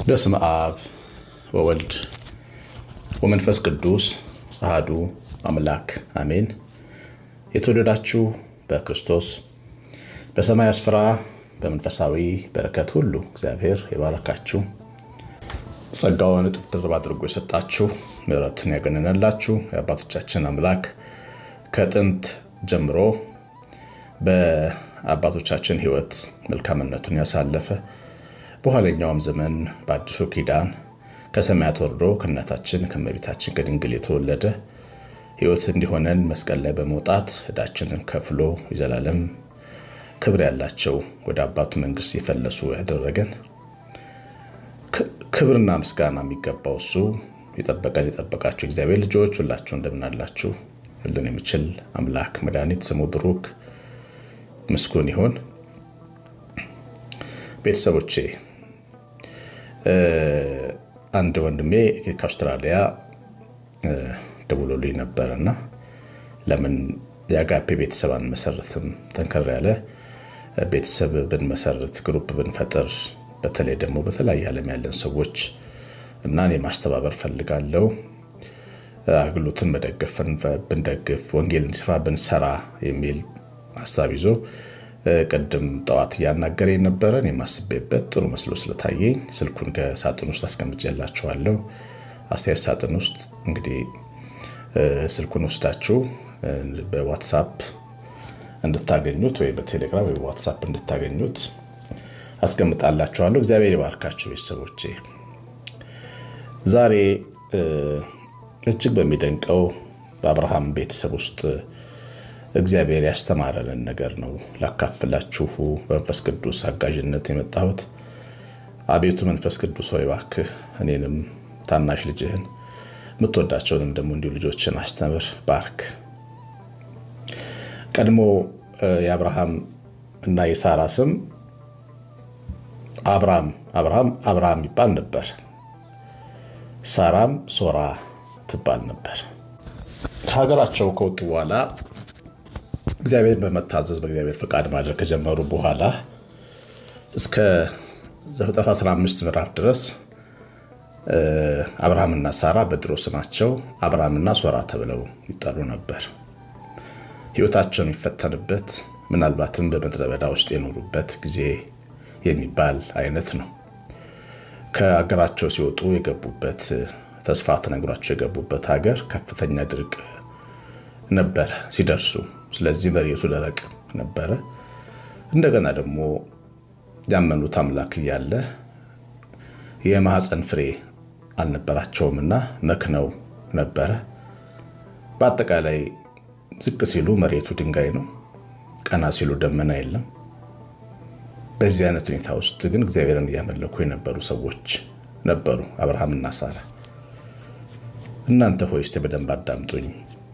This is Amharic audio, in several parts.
በስመ አብ ወወልድ ወመንፈስ ቅዱስ አሐዱ አምላክ አሜን። የተወደዳችሁ በክርስቶስ በሰማይ ስፍራ በመንፈሳዊ በረከት ሁሉ እግዚአብሔር ይባርካችሁ። ጸጋውን እጥፍ ድርብ አድርጎ የሰጣችሁ ምሕረቱን ያገነነላችሁ የአባቶቻችን አምላክ ከጥንት ጀምሮ በአባቶቻችን ሕይወት መልካምነቱን ያሳለፈ በኋለኛውም ዘመን በአዲሱ ኪዳን ከሰማያት ወርዶ ከእናታችን ከእመቤታችን ከድንግል የተወለደ ሕይወት እንዲሆነን መስቀል ላይ በመውጣት ዕዳችንን ከፍሎ የዘላለም ክብር ያላቸው ወደ አባቱ መንግሥት የፈለሱ ያደረገን ክብርና ምስጋና የሚገባው እሱ የጠበቀን የጠበቃችሁ እግዚአብሔር ልጆች ሁላችሁ እንደምን አላችሁ? ሁሉን የሚችል አምላክ መድኃኒት ስሙ ብሩክ ምስጉን ይሁን። ቤተሰቦቼ አንድ ወንድሜ ከአውስትራሊያ ደውሎልኝ ነበርና ለምን ያጋፔ ቤተሰብ አንመሰርትም ተንከር ያለ ቤተሰብ ብንመሰርት ግሩፕ ብንፈጥር በተለይ ደግሞ በተለያየ ዓለም ያለን ሰዎች እና እኔ ማስተባበር ፈልጋለሁ አገልግሎትን መደገፍን ብንደግፍ ወንጌልን ሲፋ ብንሰራ የሚል ሐሳብ ይዞ ቀደም ጠዋት ያናገረኝ ነበር። እኔ ማስበበት ጥሩ መስሎ ስለታየኝ ስልኩን ከሳጥን ውስጥ አስቀምጬላችኋለሁ። አስተያየት ሳጥን ውስጥ እንግዲህ ስልኩን ወስዳችሁ በዋትስአፕ እንድታገኙት ወይ በቴሌግራም ወይ በዋትስአፕ እንድታገኙት አስቀምጣላችኋለሁ። እግዚአብሔር ይባርካችሁ ቤተሰቦቼ። ዛሬ እጅግ በሚደንቀው በአብርሃም ቤተሰብ ውስጥ እግዚአብሔር ያስተማረንን ነገር ነው ላካፍላችሁ በመንፈስ ቅዱስ አጋዥነት የመጣሁት። አቤቱ መንፈስ ቅዱስ ሆይ እባክህ እኔንም ታናሽ ልጅህን የምትወዳቸውንም ደግሞ እንዲሁ ልጆችን አስተምር ባርክ። ቀድሞ የአብርሃም እና የሳራ ስም አብርሃም ይባል ነበር። ሳራም ሶራ ትባል ነበር። ከሀገራቸው ከወጡ በኋላ እግዚአብሔር በመታዘዝ በእግዚአብሔር ፈቃድ ማድረግ ከጀመሩ በኋላ እስከ ዘፍጥረት 15 ምዕራፍ ድረስ አብርሃምና ሳራ በድሮ ስማቸው አብርሃምና ሶራ ተብለው ይጠሩ ነበር። ሕይወታቸውን የሚፈተንበት ምናልባትም በምድረ በዳ ውስጥ የኖሩበት ጊዜ የሚባል አይነት ነው። ከሀገራቸው ሲወጡ የገቡበት ተስፋ ተነግሯቸው የገቡበት ሀገር ከፍተኛ ድርቅ ነበር ሲደርሱ። ስለዚህ መሬቱ ደረቅ ነበር። እንደገና ደግሞ ያመኑት አምላክ እያለ የማህፀን ፍሬ አልነበራቸውምና መክነው ነበር። በአጠቃላይ ዝቅ ሲሉ መሬቱ ድንጋይ ነው፣ ቀና ሲሉ ደመና የለም። በዚህ አይነት ሁኔታ ውስጥ ግን እግዚአብሔርን እያመለኩ የነበሩ ሰዎች ነበሩ አብርሃምና ሳራ። እናንተ ሆይ እስቲ በደንብ አዳምጡኝ።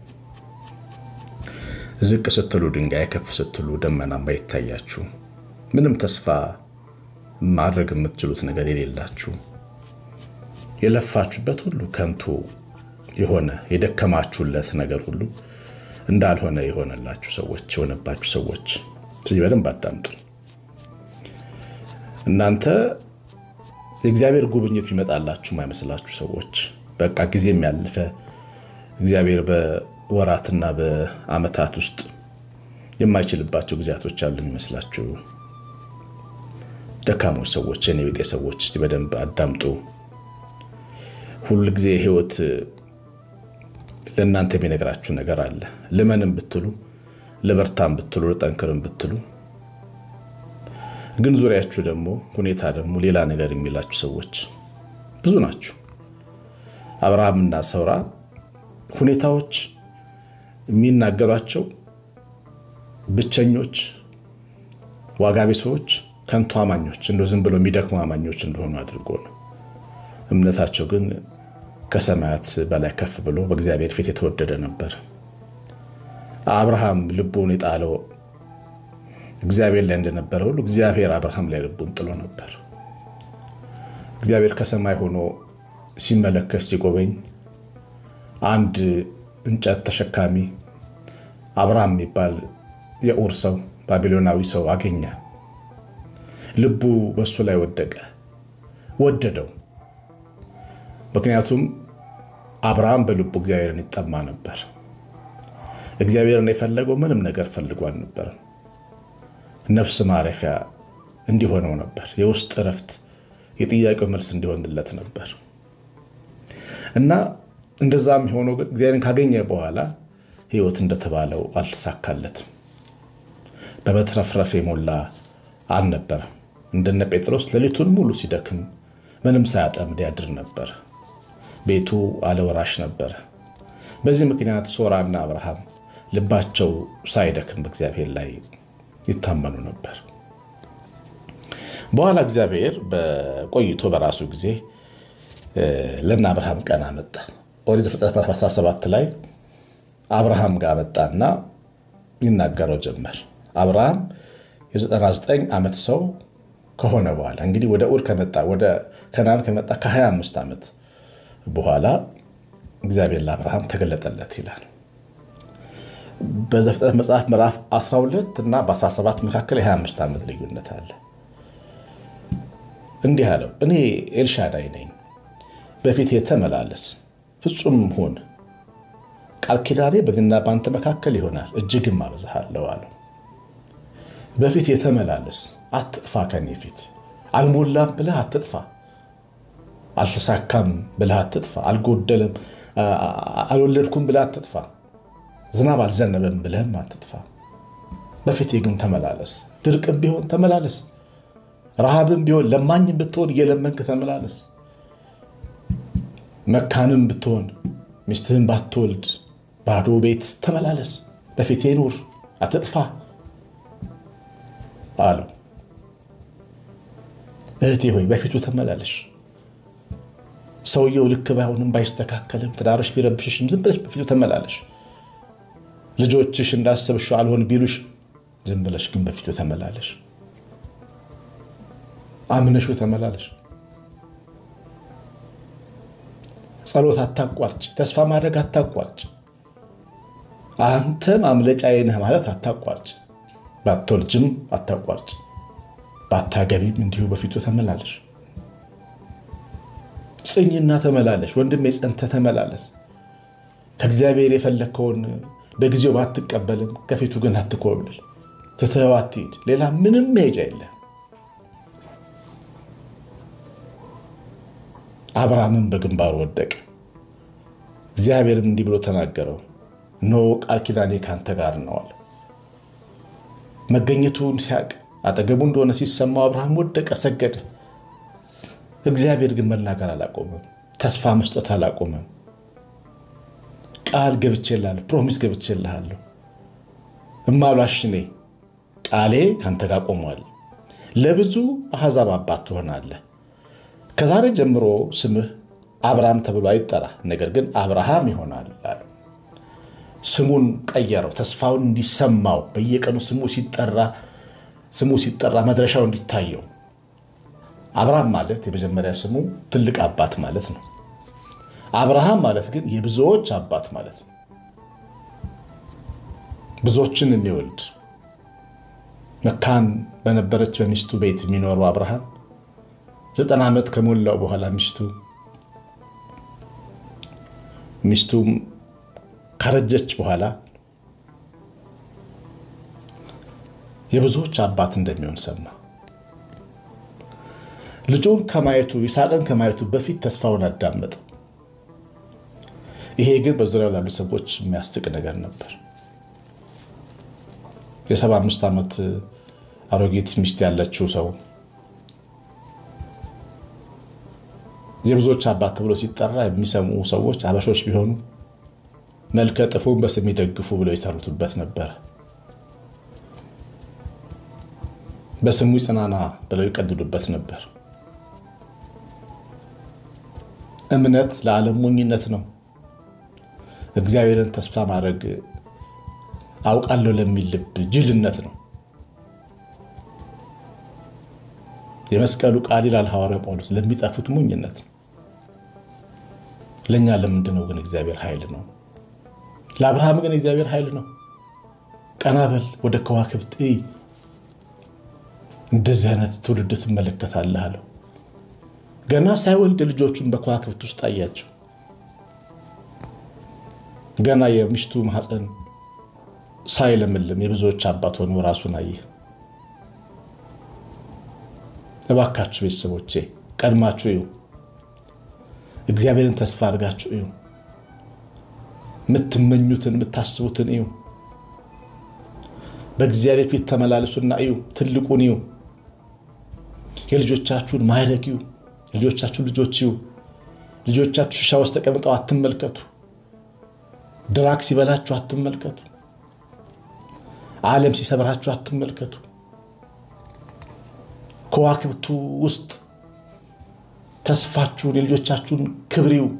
ዝቅ ስትሉ ድንጋይ ከፍ ስትሉ ደመና ማይታያችሁ ምንም ተስፋ ማድረግ የምትችሉት ነገር የሌላችሁ የለፋችሁበት ሁሉ ከንቱ የሆነ የደከማችሁለት ነገር ሁሉ እንዳልሆነ የሆነላችሁ ሰዎች የሆነባችሁ ሰዎች ስለዚህ በደንብ አዳምጡኝ። እናንተ የእግዚአብሔር ጉብኝት ቢመጣላችሁ ማይመስላችሁ ሰዎች በቃ ጊዜም ያለፈ እግዚአብሔር በወራትና በአመታት ውስጥ የማይችልባቸው ጊዜያቶች አሉ የሚመስላችሁ ደካሞች ሰዎች የኔ ቤተ ሰዎች እስቲ በደንብ አዳምጡ። ሁሉ ጊዜ ህይወት ለእናንተ የሚነግራችሁ ነገር አለ። ለምንም ብትሉ ለበርታም ብትሉ ለጠንክርም ብትሉ ግን ዙሪያችሁ ደግሞ ሁኔታ ደግሞ ሌላ ነገር የሚላችሁ ሰዎች ብዙ ናችሁ። አብርሃምና ሳራ ሁኔታዎች የሚናገሯቸው ብቸኞች ዋጋ ቢሶች ከንቱ አማኞች እንደው ዝም ብሎ የሚደክሙ አማኞች እንደሆኑ አድርጎ ነው። እምነታቸው ግን ከሰማያት በላይ ከፍ ብሎ በእግዚአብሔር ፊት የተወደደ ነበር። አብርሃም ልቡን የጣለው እግዚአብሔር ላይ እንደነበረ ሁሉ እግዚአብሔር አብርሃም ላይ ልቡን ጥሎ ነበር። እግዚአብሔር ከሰማይ ሆኖ ሲመለከት ሲጎበኝ አንድ እንጨት ተሸካሚ አብርሃም የሚባል የኡር ሰው ባቢሎናዊ ሰው አገኘ። ልቡ በሱ ላይ ወደቀ። ወደደው። ምክንያቱም አብርሃም በልቡ እግዚአብሔርን ይጠማ ነበር። እግዚአብሔርን የፈለገው ምንም ነገር ፈልጎ አልነበረም። ነፍስ ማረፊያ እንዲሆነው ነበር። የውስጥ እረፍት፣ የጥያቄው መልስ እንዲሆንለት ነበር እና እንደዛም ሆኖ ግን እግዚአብሔርን ካገኘ በኋላ ሕይወት እንደተባለው አልተሳካለትም። በመትረፍረፍ የሞላ አልነበረም። እንደነ ጴጥሮስ ሌሊቱን ሙሉ ሲደክም ምንም ሳያጠምድ ያድር ነበር። ቤቱ አለወራሽ ነበር። በዚህ ምክንያት ሶራና አብርሃም ልባቸው ሳይደክም በእግዚአብሔር ላይ ይታመኑ ነበር። በኋላ እግዚአብሔር በቆይቶ በራሱ ጊዜ ለና አብርሃም ቀን አመጣ። ኦሪት ዘፍጥረት 17 ላይ አብርሃም ጋር መጣና ይናገረው ጀመር። አብርሃም የ99 ዓመት ሰው ከሆነ በኋላ እንግዲህ ወደ ኡር ከመጣ ወደ ከነዓን ከመጣ ከ25 ዓመት በኋላ እግዚአብሔር ለአብርሃም ተገለጠለት ይላል። በዘፍጥረት መጽሐፍ ምዕራፍ 12 እና በ17 መካከል የ25 ዓመት ልዩነት አለ። እንዲህ አለው፣ እኔ ኤልሻዳይ ነኝ፣ በፊቴ ተመላለስ፣ ፍጹም ሁን፣ ቃል ኪዳኔ በእኔና በአንተ መካከል ይሆናል፣ እጅግም አበዛሃለሁ አለው። በፊቴ ተመላለስ፣ አትጥፋ፣ ከኔ ፊት አልሞላም ብለህ አትጥፋ፣ አልተሳካም ብለህ አትጥፋ፣ አልጎደለም አልወለድኩም ብለህ አትጥፋ፣ ዝናብ አልዘነበም ብለህም አትጥፋ። በፊቴ ግን ተመላለስ። ድርቅም ቢሆን ተመላለስ፣ ረሃብም ቢሆን ለማኝም ብትሆን እየለመንክ ተመላለስ። መካንም ብትሆን ሚስትህን ባትወልድ ባዶ ቤት ተመላለስ፣ በፊቴ ኑር፣ አትጥፋ አለው። እህቴ ሆይ በፊቱ ተመላለሽ። ሰውየው ልክ ባይሆንም ባይስተካከልም ትዳርሽ ቢረብሽሽም ዝም ብለሽ በፊቱ ተመላለሽ። ልጆችሽ እንዳሰብሽው አልሆን ቢሉሽ ዝም ብለሽ ግን በፊቱ ተመላለሽ። አምነሽው ተመላለሽ። ጸሎት አታቋርጭ፣ ተስፋ ማድረግ አታቋርጭ። አንተ ማምለጫዬ ነህ ማለት አታቋርጭ። ባትወልጅም አታቋርጭ፣ ባታገቢም እንዲሁ በፊቱ ተመላለሽ። ጽኝና ተመላለሽ ወንድሜ፣ ጸንተህ ተመላለስ። ከእግዚአብሔር የፈለከውን በጊዜው ባትቀበልም ከፊቱ ግን አትኮብልል፣ ትተኸው አትሂድ። ሌላ ምንም መሄጃ የለም። አብርሃምም በግንባሩ ወደቀ። እግዚአብሔርም እንዲህ ብሎ ተናገረው፣ እነሆ ቃል ኪዳኔ ከአንተ ጋር ነው አለ። መገኘቱን ሲያውቅ አጠገቡ እንደሆነ ሲሰማው አብርሃም ወደቀ፣ ሰገደ። እግዚአብሔር ግን መናገር አላቆመም፣ ተስፋ መስጠት አላቆመም። ቃል ገብቼልሃለሁ፣ ፕሮሚስ ገብቼልሃለሁ፣ እማሏሽ እኔ ቃሌ ካንተ ጋር ቆሟል፣ ለብዙ አሕዛብ አባት ትሆናለህ። ከዛሬ ጀምሮ ስምህ አብርሃም ተብሎ አይጠራ፣ ነገር ግን አብርሃም ይሆናል አለ። ስሙን ቀየረው፣ ተስፋውን እንዲሰማው፣ በየቀኑ ስሙ ሲጠራ መድረሻው እንዲታየው። አብርሃም ማለት የመጀመሪያ ስሙ ትልቅ አባት ማለት ነው። አብርሃም ማለት ግን የብዙዎች አባት ማለት ነው። ብዙዎችን የሚወልድ መካን በነበረች በሚስቱ ቤት የሚኖረው አብርሃም 90 ዓመት ከሞላው በኋላ ሚስቱም ካረጀች በኋላ የብዙዎች አባት እንደሚሆን ሰማ። ልጁን ከማየቱ ይስሐቅን ከማየቱ በፊት ተስፋውን አዳመጠ። ይሄ ግን በዙሪያው ላሉ ሰዎች የሚያስቅ ነገር ነበር። የ75 ዓመት አሮጊት ሚስት ያለችው ሰው የብዙዎች አባት ተብሎ ሲጠራ የሚሰሙ ሰዎች አበሾች ቢሆኑ መልከ ጥፉን በስም ይደግፉ ብለው ይተርቱበት ነበር። በስሙ ይጽናና ብለው ይቀልዱበት ነበር። እምነት ለዓለም ሞኝነት ነው። እግዚአብሔርን ተስፋ ማድረግ አውቃለሁ ለሚል ልብ ጅልነት ነው። የመስቀሉ ቃል ይላል ሐዋርያው ጳውሎስ ለሚጠፉት ሞኝነት ነው። ለኛ ለምንድነው ግን እግዚአብሔር ኃይል ነው። ለአብርሃም ግን እግዚአብሔር ኃይል ነው። ቀና በል ወደ ከዋክብት እንደዚህ አይነት ትውልድ ትመለከታለህ አለው። ገና ሳይወልድ ልጆቹን በከዋክብት ውስጥ አያቸው። ገና የሚስቱ ማህፀን ሳይለምልም የብዙዎች አባት ሆኖ ራሱን አየ። እባካችሁ ቤተሰቦቼ ቀድማችሁ እዩ። እግዚአብሔርን ተስፋ አድርጋችሁ እዩ። የምትመኙትን የምታስቡትን እዩ። በእግዚአብሔር ፊት ተመላለሱና እዩ። ትልቁን እዩ። የልጆቻችሁን ማይረግ እዩ። ልጆቻችሁ ልጆች እዩ። ልጆቻችሁ ሽሻ ውስጥ ተቀምጠው አትመልከቱ። ድራግ ሲበላችሁ አትመልከቱ። ዓለም ሲሰብራችሁ አትመልከቱ። ከዋክብቱ ውስጥ ተስፋችሁን የልጆቻችሁን ክብር እዩ።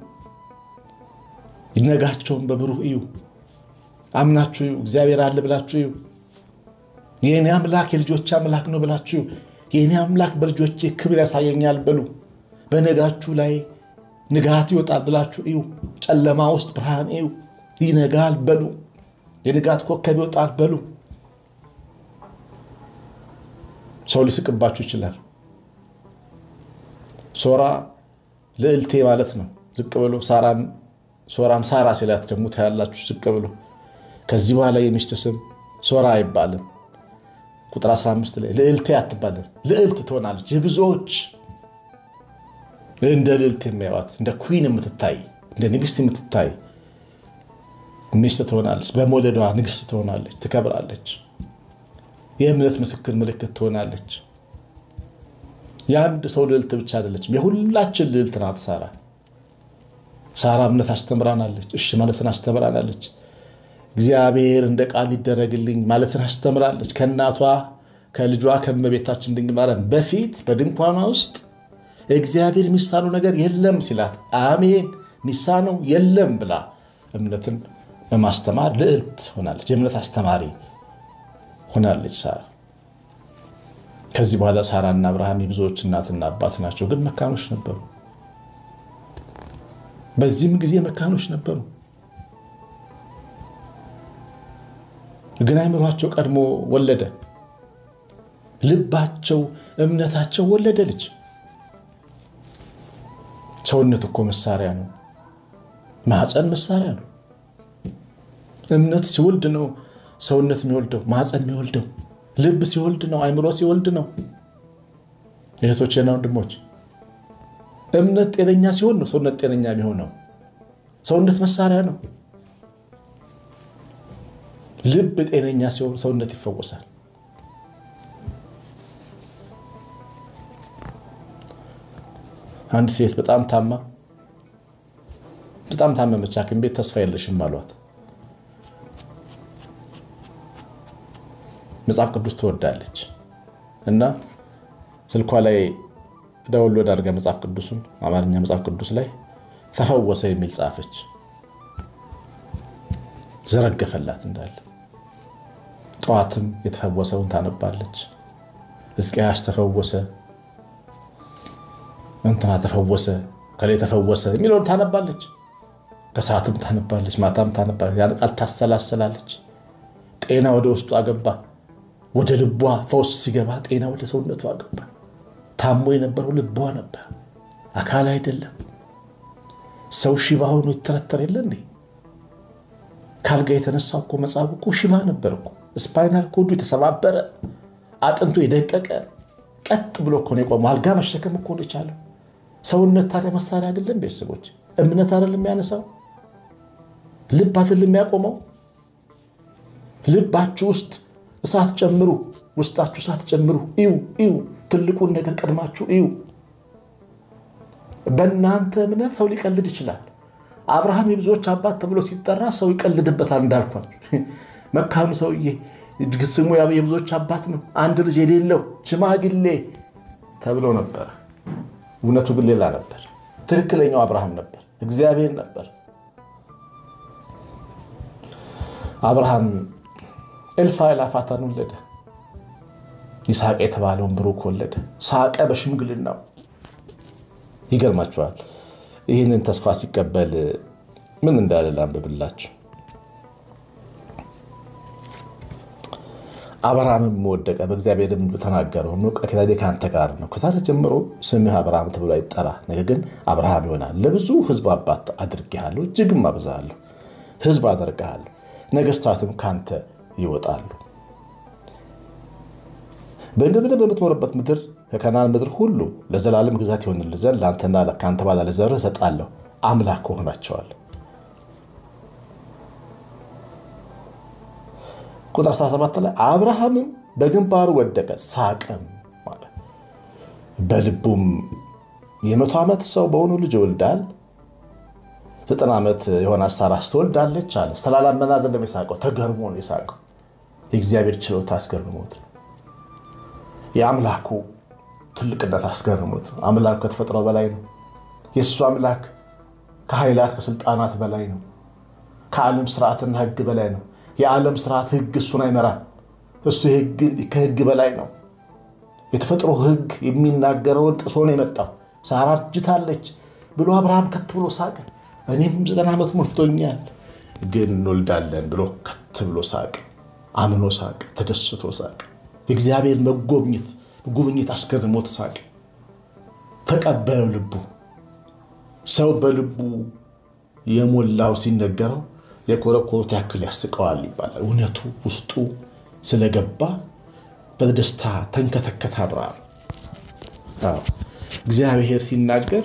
ይነጋቸውን በብሩህ እዩ። አምናችሁ እዩ። እግዚአብሔር አለ ብላችሁ እዩ። የኔ አምላክ የልጆች አምላክ ነው ብላችሁ የኔ አምላክ በልጆቼ ክብር ያሳየኛል በሉ። በነጋችሁ ላይ ንጋት ይወጣል ብላችሁ እዩ። ጨለማ ውስጥ ብርሃን እዩ። ይነጋል በሉ። የንጋት ኮከብ ይወጣል በሉ። ሰው ሊስቅባችሁ ይችላል። ሶራ ልዕልቴ ማለት ነው። ዝቅ ብሎ ሶራን ሳራ ሲላት ደግሞ ታያላችሁ ዝቅ ብሎ። ከዚህ በኋላ የሚስት ስም ሶራ አይባልም። ቁጥር 15 ላይ ልዕልቴ አትባልም፣ ልዕልት ትሆናለች። የብዙዎች እንደ ልዕልት የሚያዩት እንደ ኩዊን የምትታይ እንደ ንግስት የምትታይ ሚስት ትሆናለች። በመውለዷ ንግስት ትሆናለች፣ ትከብራለች። የእምነት ምስክር ምልክት ትሆናለች። የአንድ ሰው ልዕልት ብቻ አይደለችም፣ የሁላችን ልዕልት ናት ሳራ። ሳራ እምነት አስተምራናለች፣ እሺ ማለትን አስተምራናለች። እግዚአብሔር እንደ ቃል ይደረግልኝ ማለትን አስተምራለች። ከእናቷ ከልጇ ከእመቤታችን ድንግል ማርያም በፊት በድንኳኗ ውስጥ እግዚአብሔር የሚሳነው ነገር የለም ሲላት አሜን የሚሳነው የለም ብላ እምነትን በማስተማር ልዕልት ሆናለች። የእምነት አስተማሪ ሆናለች ሳራ። ከዚህ በኋላ ሳራና አብርሃም የብዙዎች እናትና አባት ናቸው፣ ግን መካኖች ነበሩ። በዚህም ጊዜ መካኖች ነበሩ። ግን አይምሯቸው ቀድሞ ወለደ። ልባቸው እምነታቸው ወለደ ልጅ። ሰውነት እኮ መሳሪያ ነው። ማህፀን መሳሪያ ነው። እምነት ሲወልድ ነው ሰውነት የሚወልደው፣ ማህፀን የሚወልደው። ልብ ሲወልድ ነው፣ አይምሮ ሲወልድ ነው። እህቶቼና ወንድሞች እምነት ጤነኛ ሲሆን ነው ሰውነት ጤነኛ የሚሆነው። ሰውነት መሳሪያ ነው። ልብ ጤነኛ ሲሆን ሰውነት ይፈወሳል። አንድ ሴት በጣም ታመመች። ሐኪም ቤት ተስፋ የለሽም አሏት። መጽሐፍ ቅዱስ ትወዳለች እና ስልኳ ላይ ዳውንሎድ አድርጋ መጽሐፍ ቅዱስን አማርኛ መጽሐፍ ቅዱስ ላይ ተፈወሰ የሚል ጻፈች። ዘረገፈላት እንዳለ። ጧትም የተፈወሰውን ታነባለች። ሕዝቅያስ ተፈወሰ፣ እንትና ተፈወሰ፣ ከላይ ተፈወሰ የሚለውን ታነባለች። ከሰዓትም ታነባለች፣ ማታም ታነባለች። ያን ቃል ታሰላስላለች። ጤና ወደ ውስጡ አገባ። ወደ ልቧ ፈውስ ሲገባ ጤና ወደ ሰውነቷ አገባ። ታሞ የነበረው ልቧ ነበር፣ አካል አይደለም። ሰው ሽባ ሆኖ ይተረተር የለ እንዴ? ካልጋ የተነሳው እኮ መጻብ እኮ ሽባ ነበር እኮ። ስፓይናል ኮዱ የተሰባበረ፣ አጥንቱ የደቀቀ፣ ቀጥ ብሎ እኮ ነው የቆመው። አልጋ መሸከም እኮ ነው የቻለው። ሰውነት ታዲያ መሳሪያ አይደለም? ቤተሰቦች እምነት አይደለም የሚያነሳው? ልብ አይደለም የሚያቆመው? ልባችሁ ውስጥ እሳት ጨምሩ፣ ውስጣችሁ እሳት ጨምሩ። እዩ ትልቁን ነገር ቀድማችሁ እዩ። በእናንተ እምነት ሰው ሊቀልድ ይችላል። አብርሃም የብዙዎች አባት ተብሎ ሲጠራ ሰው ይቀልድበታል እንዳልኳችሁ። መካኑ ሰውዬ ስሙ የብዙዎች አባት ነው፣ አንድ ልጅ የሌለው ሽማግሌ ተብሎ ነበር። እውነቱ ግን ሌላ ነበር። ትክክለኛው አብርሃም ነበር፣ እግዚአብሔር ነበር። አብርሃም እልፍ አእላፋትን ወለደ። ይስሐቅ የተባለውን ብሩክ ወለደ። ሳቀ በሽምግልናው። ይገርማችኋል። ይህንን ተስፋ ሲቀበል ምን እንዳለ ላንብብላችሁ። አብርሃምም ወደቀ በእግዚአብሔርም ተናገረው ነው ከታዲያ ካንተ ጋር ነው ከዛሬ ጀምሮ ስምህ አብርሃም ተብሎ አይጠራ ነገር ግን አብርሃም ይሆናል ለብዙ ሕዝብ አባት አድርጌሃለሁ እጅግም አብዛሃለሁ ሕዝብ አደርግሃለሁ ነገስታትም ካንተ ይወጣሉ በእንግዲህ በምትኖርበት ምድር ከከናን ምድር ሁሉ ለዘላለም ግዛት ይሆንልህ ዘንድ ላንተና ለካንተ ባለ ለዘርህ እሰጣለሁ አምላክ ሆናቸዋል ቁጥር 17 ላይ አብርሃምም በግንባሩ ወደቀ ሳቀም ማለት በልቡም የ100 ዓመት ሰው በሆኑ ልጅ ይወልዳል 90 ዓመት የሆነ ሳራ ትወልዳለች አለ ስላላመነ አይደለም የሳቀው ተገርሞ ነው የሳቀው የእግዚአብሔር ችሎታ አስገርሞት የአምላኩ ትልቅነት አስገርሞት አምላክ ከተፈጥሮ በላይ ነው የሱ አምላክ ከኃይላት ከስልጣናት በላይ ነው ከዓለም ሥርዓትና ሕግ በላይ ነው የዓለም ሥርዓት ሕግ እሱን አይመራም እሱ ከሕግ በላይ ነው የተፈጥሮ ሕግ የሚናገረውን ጥሶ ነው የመጣው ሳራ ጅታለች ብሎ አብርሃም ከት ብሎ ሳቀ እኔም 90 ዓመት ሞልቶኛል ግን እንወልዳለን ብሎ ከት ብሎ ሳቀ አምኖ ሳቀ ተደስቶ ሳቀ እግዚአብሔር መጎብኘት አስገርሞት ሳቀ ተቀበለው ልቡ ሰው በልቡ የሞላው ሲነገረው የኮረኮት ያክል ያስቀዋል ይባላል እውነቱ ውስጡ ስለገባ በደስታ ተንከተከተ አብርሃም እግዚአብሔር ሲናገር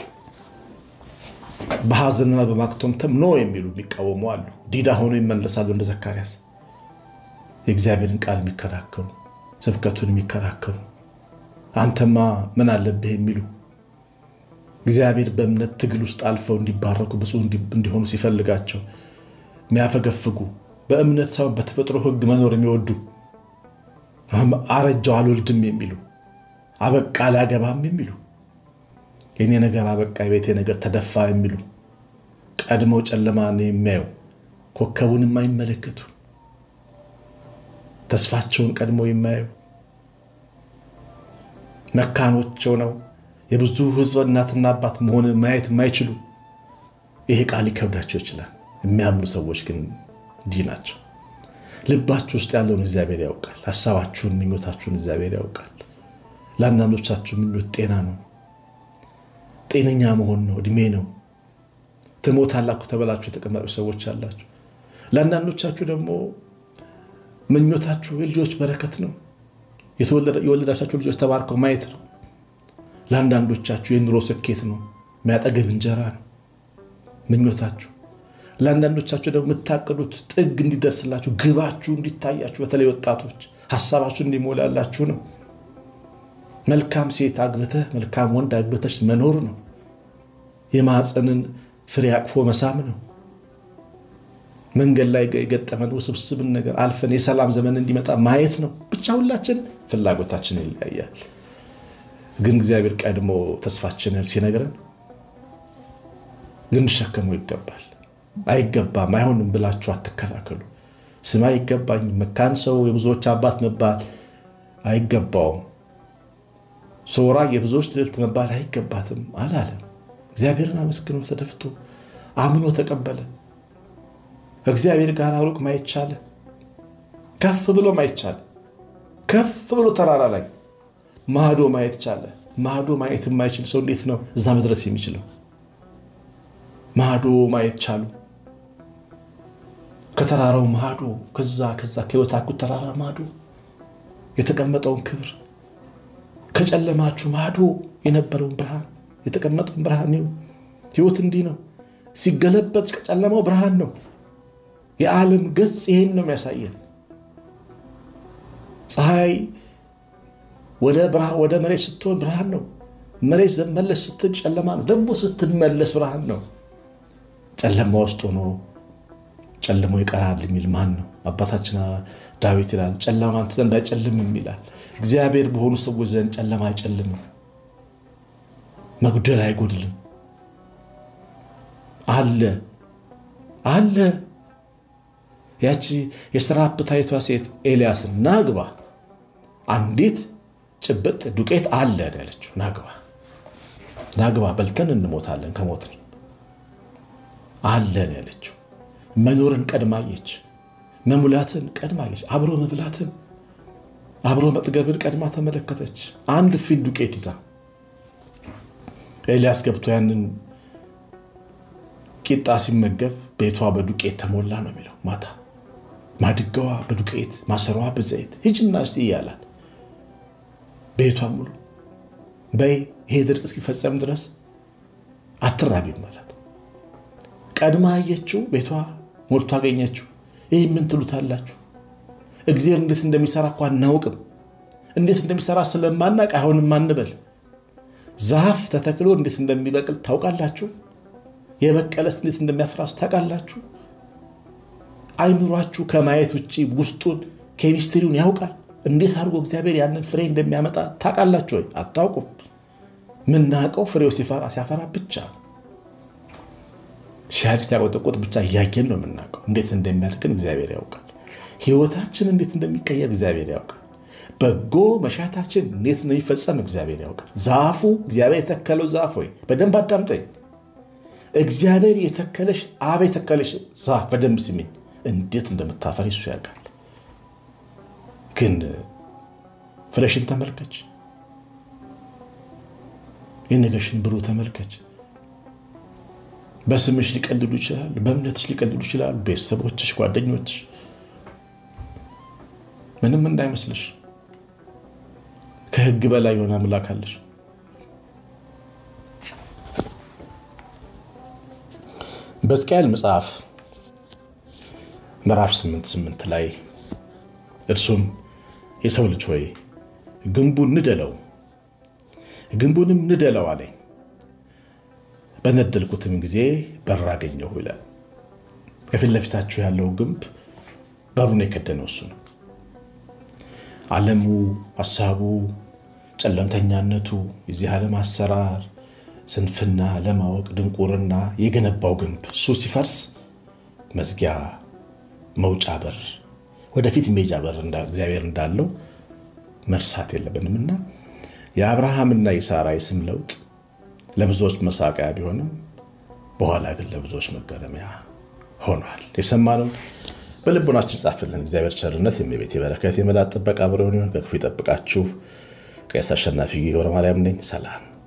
በሐዘንና በማክቶምተም ነው የሚሉ የሚቃወሙ አሉ ዲዳ ሆኖ ይመለሳሉ እንደ ዘካርያስ የእግዚአብሔርን ቃል የሚከራከሩ ስብከቱን የሚከራከሩ አንተማ ምን አለብህ የሚሉ እግዚአብሔር በእምነት ትግል ውስጥ አልፈው እንዲባረኩ ብፁዕ እንዲሆኑ ሲፈልጋቸው የሚያፈገፍጉ በእምነት ሰው በተፈጥሮ ሕግ መኖር የሚወዱ አረጃው አልወልድም የሚሉ አበቃ አላገባም የሚሉ የኔ ነገር አበቃ የቤቴ ነገር ተደፋ የሚሉ ቀድመው ጨለማን የሚያዩ ኮከቡን የማይመለከቱ ተስፋቸውን ቀድመው የማያዩ መካኖች ነው የብዙ ሕዝብ እናትና አባት መሆን ማየት የማይችሉ ይሄ ቃል ይከብዳቸው ይችላል የሚያምኑ ሰዎች ግን ዲናቸው ልባችሁ ውስጥ ያለውን እግዚአብሔር ያውቃል ሐሳባችሁን ምኞታችሁን እግዚአብሔር ያውቃል ለአንዳንዶቻችሁ ምኞት ጤና ነው ጤነኛ መሆን ነው እድሜ ነው ትሞታላችሁ ተበላችሁ የተቀመጡ ሰዎች አላችሁ ለአንዳንዶቻችሁ ደግሞ ምኞታችሁ የልጆች በረከት ነው የወለዳችሁ ልጆች ተባርከው ማየት ነው ለአንዳንዶቻችሁ የኑሮ ስኬት ነው የሚያጠግብ እንጀራ ነው ምኞታችሁ ለአንዳንዶቻችሁ ደግሞ የምታቀዱት ጥግ እንዲደርስላችሁ ግባችሁ እንዲታያችሁ በተለይ ወጣቶች ሐሳባችሁ እንዲሞላላችሁ ነው መልካም ሴት አግብተህ መልካም ወንድ አግብተሽ መኖር ነው የማህፀንን ፍሬ አቅፎ መሳም ነው መንገድ ላይ የገጠመን ውስብስብ ነገር አልፈን የሰላም ዘመን እንዲመጣ ማየት ነው ብቻ ሁላችን ፍላጎታችን ይለያያል ግን እግዚአብሔር ቀድሞ ተስፋችንን ሲነግረን ልንሸከመው ይገባል አይገባም አይሆንም ብላችሁ አትከራከሉ ስማ ይገባኝ መካን ሰው የብዙዎች አባት መባል አይገባውም ሶራ የብዙዎች ልዕልት መባል አይገባትም አላለም እግዚአብሔርን አመስግኖ ተደፍቶ አምኖ ተቀበለ እግዚአብሔር ጋር አውሩቅ ማይቻለ ከፍ ብሎ ማይቻለ ከፍ ብሎ ተራራ ላይ ማዶ ማየት ቻለ ማዶ ማየት የማይችል ሰው እንዴት ነው እዛ መድረስ የሚችለው ማዶ ማየት ቻሉ ከተራራው ማዶ ከዛ ከወታኩ ተራራ ማዶ የተቀመጠውን ክብር ከጨለማችሁ ማዶ የነበረውን ብርሃን የተቀመጠውን ብርሃን ነው ህይወት እንዲህ ነው ሲገለበጥ ከጨለማው ብርሃን ነው የዓለም ገጽ ይሄን ነው የሚያሳየን ፀሐይ ወደ መሬት ስትሆን ብርሃን ነው መሬት ዘመለስ ስትል ጨለማ ነው ደግሞ ስትመለስ ብርሃን ነው ጨለማ ውስጥ ሆኖ ጨለማው ይቀራል የሚል ማን ነው አባታችን ዳዊት ይላል ጨለማን ዘንድ አይጨልምም ይላል እግዚአብሔር በሆኑ ሰዎች ዘንድ ጨለማ አይጨልምም መጉደል አይጎድልም አለ ያቺ የሥራፕታይቷ ሴት ኤልያስን ናግባ አንዲት ጭብጥ ዱቄት አለ ያለችው ናግባ በልተን እንሞታለን ከሞትን አለ ያለችው መኖርን ቀድማየች መሙላትን ቀድማየች አብሮ መብላትን አብሮ መጥገብን ቀድማ ተመለከተች። አንድ ፊት ዱቄት ይዛ ኤልያስ ገብቶ ያንን ቂጣ ሲመገብ ቤቷ በዱቄት ተሞላ ነው የሚለው። ማታ ማድጋዋ በዱቄት ማሰሯ በዘይት ሂጅና እስቲ ያላት ቤቷ ሙሉ በይ ይሄ ድርቅ እስኪፈጸም ድረስ አትራቢም ማለት። ቀድማ አየችው፣ ቤቷ ሞልቶ አገኘችው። ይሄ ምን ትሉታላችሁ? እግዚአብሔር እንዴት እንደሚሰራ እኮ አናውቅም። እንዴት እንደሚሰራ ስለማናውቅ አይሆንም አንበል። ዛፍ ተተክሎ እንዴት እንደሚበቅል ታውቃላችሁ? የበቀለስ እንዴት እንደሚያፈራስ ታውቃላችሁ? አይምሯችሁ ከማየት ውጪ ውስጡን ኬሚስትሪውን ያውቃል? እንዴት አድርጎ እግዚአብሔር ያንን ፍሬ እንደሚያመጣ ታውቃላችሁ ወይ? አታውቁም። ምናውቀው ፍሬው ሲያፈራ ብቻ ሲያድግ ሲያቆጠቁጥ ብቻ እያየን ነው የምናውቀው። እንዴት እንደሚያደርግን እግዚአብሔር ያውቃል። ህይወታችን እንዴት እንደሚቀየር እግዚአብሔር ያውቃል። በጎ መሻታችን እንዴት እንደሚፈጸም እግዚአብሔር ያውቃል። ዛፉ እግዚአብሔር የተከለው ዛፍ ወይ በደንብ አዳምጠኝ። እግዚአብሔር የተከለሽ አብ የተከለሽ ዛፍ በደንብ ስሚኝ፣ እንዴት እንደምታፈሪ እሱ ያውቃል። ግን ፍሬሽን ተመልከች፣ የነገሽን ብሩህ ተመልከች። በስምሽ ሊቀልዱ ይችላል፣ በእምነትሽ ሊቀልዱ ይችላል፣ ቤተሰቦችሽ፣ ጓደኞችሽ። ምንም እንዳይመስልሽ፣ ከህግ በላይ የሆነ አምላክ አለሽ። በሕዝቅኤል መጽሐፍ ምዕራፍ 8 ላይ እርሱም የሰው ልጅ ሆይ ግንቡን ግንቡንም ንደለው አለኝ። በነደልኩትም ጊዜ በር አገኘሁ ይላል። ከፊት ለፊታችሁ ያለው ግንብ በሩን የከደነው እሱ ነው። ዓለሙ፣ ሐሳቡ፣ ጨለምተኛነቱ፣ የዚህ ዓለም አሰራር፣ ስንፍና፣ ለማወቅ ድንቁርና የገነባው ግንብ እሱ ሲፈርስ መዝጊያ፣ መውጫ በር፣ ወደፊት ሜጃ በር እግዚአብሔር እንዳለው መርሳት የለብንምና የአብርሃምና የሳራ የስም ለውጥ ለብዙዎች መሳቂያ ቢሆንም በኋላ ግን ለብዙዎች መገረሚያ ሆኗል። የሰማነው በልቦናችን ጻፍልን። እግዚአብሔር ቸርነት፣ የቤት በረከት፣ የመላእክት ጥበቃ አብሮን ይሁን። ከክፉ ይጠብቃችሁ። ቄስ አሸናፊ ገብረ ማርያም ነኝ። ሰላም።